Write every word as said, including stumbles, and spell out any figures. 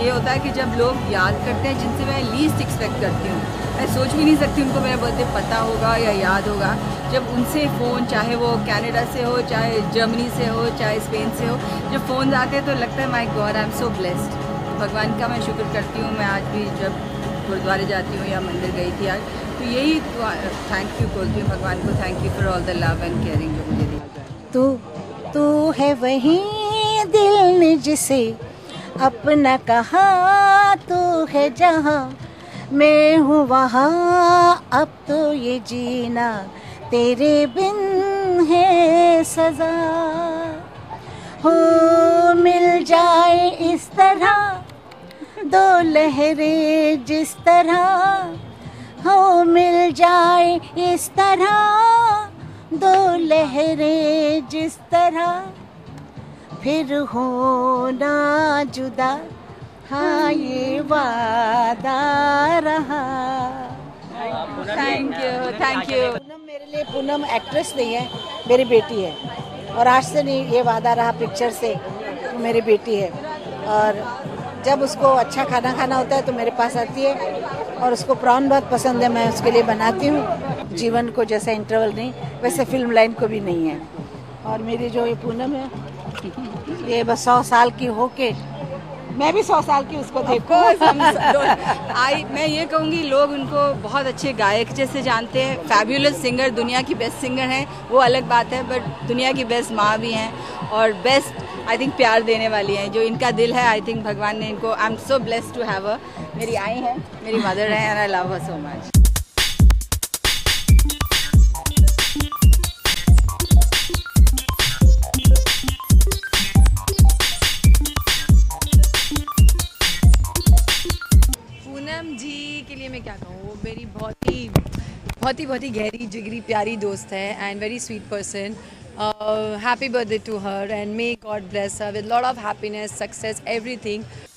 ये होता है कि जब लोग याद करते हैं जिनसे मैं लीस्ट एक्सपेक्ट करती हूँ, मैं सोच भी नहीं सकती उनको मेरा बर्थडे पता होगा या याद होगा। जब उनसे फ़ोन, चाहे वो कनाडा से हो, चाहे जर्मनी से हो, चाहे स्पेन से हो, जब फ़ोन आते हैं तो लगता है my god I am so blessed. भगवान का मैं शुक्र करती हूँ। मैं आज भी जब गुरुद्वारे जाती हूँ या मंदिर गई थी आज, तो यही थैंक यू बोलती हूँ भगवान को, thank you for all the love and caring जो मुझे दी। तू तू है वही दिल ने जिसे अपना कहा, तू है जहाँ मैं हूँ वहाँ, अब तो ये जीना तेरे बिन है सजा। हो मिल जाए इस तरह दो लहरें जिस तरह, हो मिल जाए इस तरह दो लहरें जिस तरह, फिर हो ना जुदा, हाँ ये वादा रहा। Thank you thank you. Poonam मेरे लिए, पूनम एक्ट्रेस नहीं है, मेरी बेटी है। और आज से नहीं, ये वादा रहा पिक्चर से मेरी बेटी है। और जब उसको अच्छा खाना खाना होता है तो मेरे पास आती है, और उसको प्रॉन बहुत पसंद है, मैं उसके लिए बनाती हूँ। जीवन को जैसा इंटरवल नहीं, वैसे फिल्म लाइन को भी नहीं है। और मेरी जो ये पूनम है, ये बस सौ साल की होके मैं भी सौ साल की उसको देखो। आई मैं ये कहूँगी, लोग उनको बहुत अच्छे गायक जैसे जानते हैं, फैब्यूलस सिंगर, दुनिया की बेस्ट सिंगर हैं, वो अलग बात है, बट दुनिया की बेस्ट माँ भी हैं और बेस्ट आई थिंक प्यार देने वाली हैं। जो इनका दिल है, आई थिंक भगवान ने इनको, I am so blessed to have her. मेरी आई हैं, मेरी मदर हैं, and I love her so much. Poonam ji के लिए मैं क्या कहूँ, वो मेरी बहुत ही बहुत ही बहुत ही गहरी जिगरी प्यारी दोस्त है and very sweet person. Happy birthday to her and may god bless her with lot of happiness, success, everything.